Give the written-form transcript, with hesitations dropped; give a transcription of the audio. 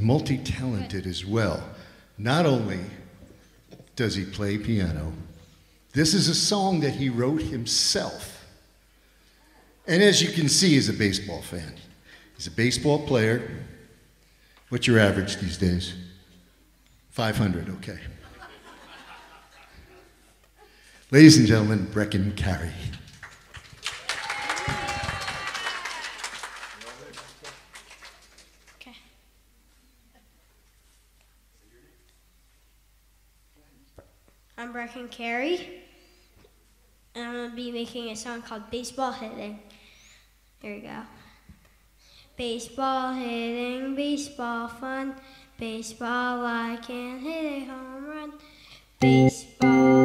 multi-talented as well. Not only does he play piano, this is a song that he wrote himself. And as you can see, he's a baseball fan. He's a baseball player. What's your average these days? 500, okay. Ladies and gentlemen, Breccan Carey. Okay. I'm Breccan Carey, and I'm going to be making a song called Baseball Hitting. Here we go. Baseball hitting, baseball fun. Baseball, I can't hit a home run. Baseball.